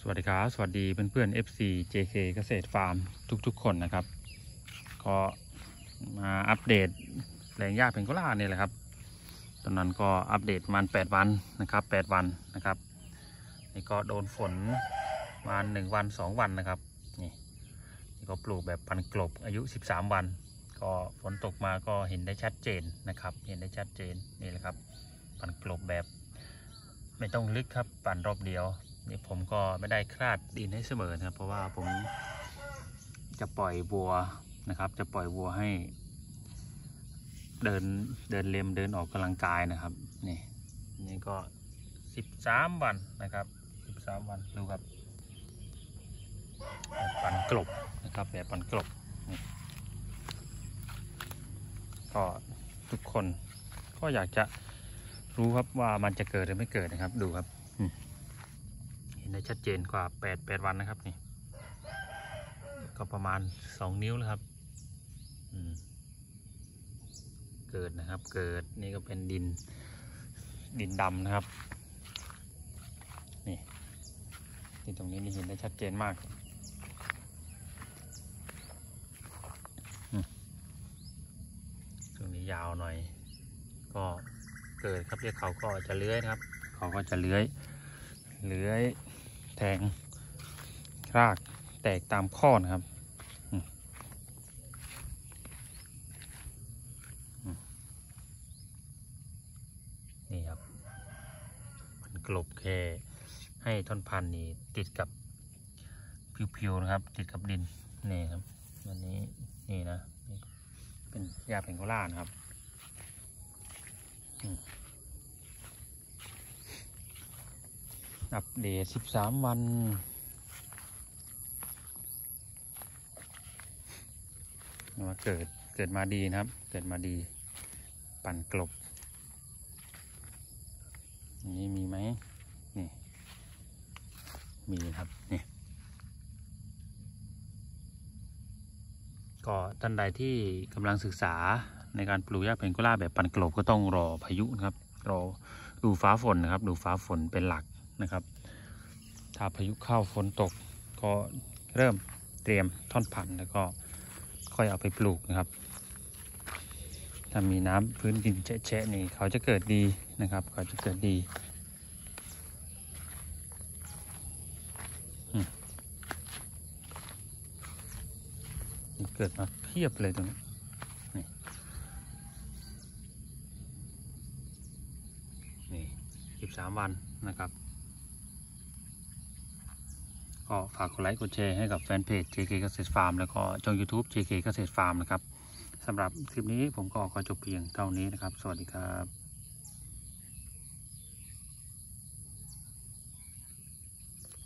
วัสดีครับสวัสดีเพื่อนๆ FC JK เกษตรฟาร์มทุกๆคนนะครับก็มาอัปเดตแปลงหญ้าเพนโกล่าเนี่ยแหละครับตอนนั้นก็อัปเดตมัน8 วันนะครับ8 วันนะครับนี่ก็โดนฝนมา1 วัน 2 วันนะครับนี่ก็ปลูกแบบพันกลบอายุ13 วันก็ฝนตกมาก็เห็นได้ชัดเจนนะครับเห็นได้ชัดเจนนี่แหละครับพันกลบแบบไม่ต้องลึกครับปั่นรอบเดียวนี่ผมก็ไม่ได้คลาดดินให้เสมอนะครับเพราะว่าผมจะปล่อยวัวนะครับจะปล่อยวัวให้เดินเล็มเดินออกกำลังกายนะครับนี่ก็13 วันนะครับ13 วันดูครับแบบปั่นกลบนะครับแบบปั่นกลบนี่ก็ทุกคนก็อยากจะรู้ครับว่ามันจะเกิดหรือไม่เกิดนะครับดูครับเห็นได้ชัดเจนกว่า8 วันนะครับนี่ก็ประมาณ2 นิ้วแล้วครับเกิดนะครับเกิดนี่ก็เป็นดินดำนะครับนี่ตรงนี้นี่เห็นได้ชัดเจนมากตรงนี้ยาวหน่อยก็เกิดครับเรียกเขาก็จะเลื้อยนะครับเขาก็จะเลื้อยแทงรากแตกตามข้อนะครับนี่ครับมันกลบแค่ให้ท่อนพันธุ์นี่ติดกับผิวๆนะครับติดกับดินนี่ครับวันนี้นี่นะนี่เป็นหญ้าเพนโกล่านะครับอัปเดต13 วันว่าเกิดมาดีนะครับเกิดมาดีปั่นกลบนี่มีไหมนี่มีครับนี่ก็ท่านใดที่กำลังศึกษาในการปลูกหญ้าเพนโกล่าแบบปั่นกลบก็ต้องรอพายุนะครับรอดูฟ้าฝนนะครับดูฟ้าฝนเป็นหลักนะครับถ้าพายุเข้าฝนตกก็เริ่มเตรียมท่อนพันธุ์แล้วก็ค่อยเอาไปปลูกนะครับถ้ามีน้ำพื้นดินแฉะนี่เขาจะเกิดดีนะครับเขาจะเกิดดีเกิดมาเพียบเลยตรงนี้นี่13 วันนะครับก็ฝากกดไลค์กดแชร์ให้กับแฟนเพจ JK เกษตรฟาร์มแล้วก็ช่อง YouTube JK เกษตรฟาร์มนะครับสำหรับคลิปนี้ผมก็ขอจบเพียงเท่านี้นะครับสวัสดีครับ